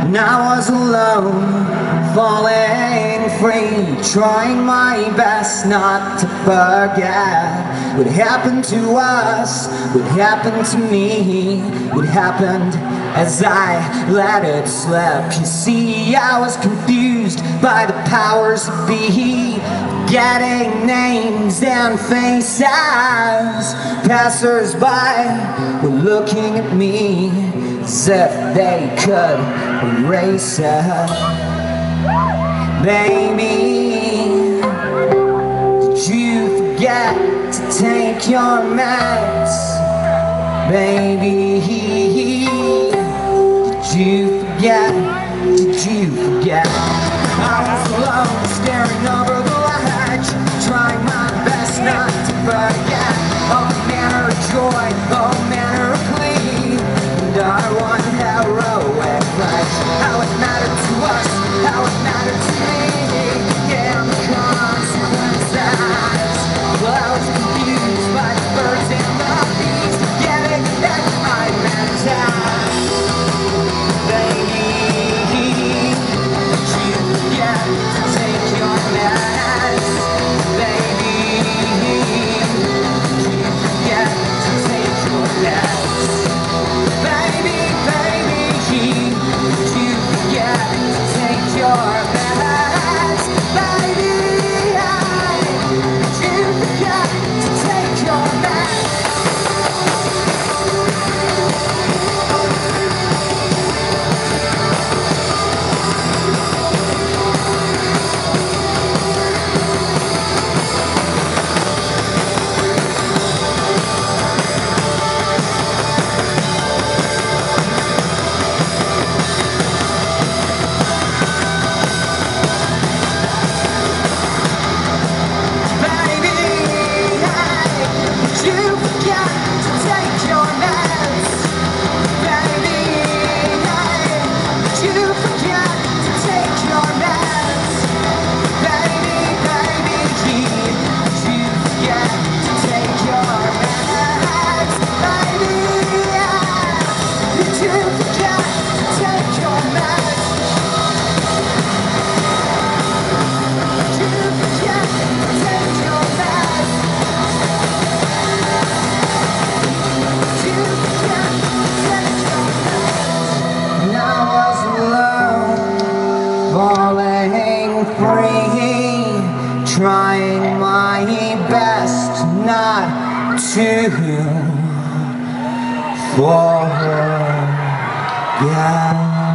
And I was alone, falling free, trying my best not to forget what happened to us, what happened to me, what happened as I let it slip. You see, I was confused by the powers that be, getting names and faces. Passers-by were looking at me as if they could erase it. Baby, did you forget to take your meds? Baby, did you forget? Did you forget? I was alone, staring over the ledge, trying my best not to forget all manner of joy, all manner of glee, and our one heroic life. How it mattered to us, how it mattered to me, yeah, and the consequences. Well, I was confused by the birds and the bees, getting that I meant. Baby, did you forget to take your meds? Baby, did you forget to take your meds? Baby, did you forget to take your meds? Baby, did you forget to take your meds? Falling free, trying my best not to forget.